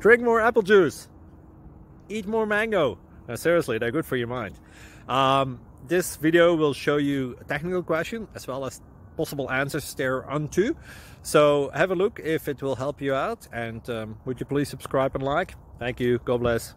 Drink more apple juice. Eat more mango. Seriously, they're good for your mind. This video will show you a technical question as well as possible answers thereunto. So have a look if it will help you out, and would you please subscribe and like? Thank you. God bless.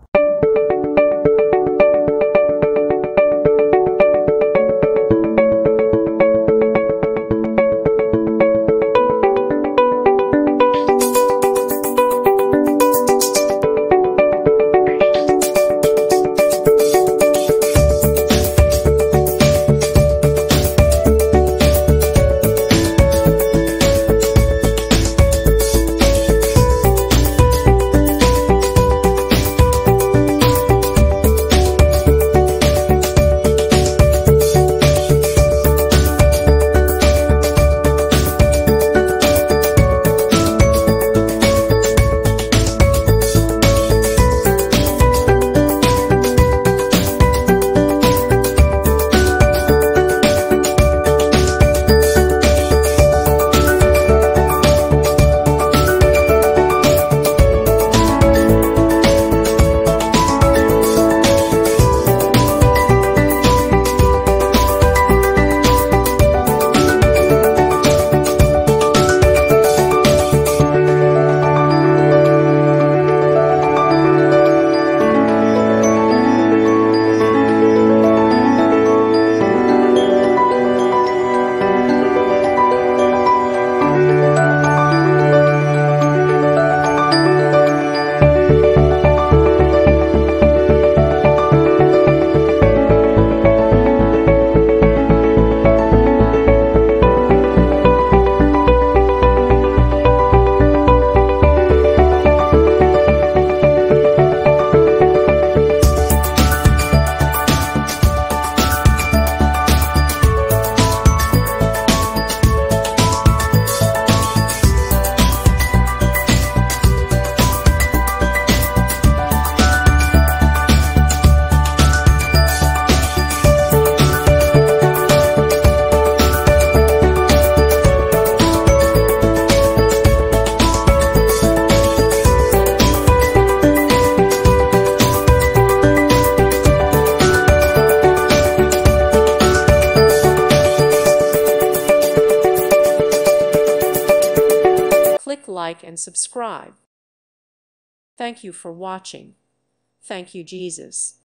Click like and subscribe. Thank you for watching. Thank you, Jesus.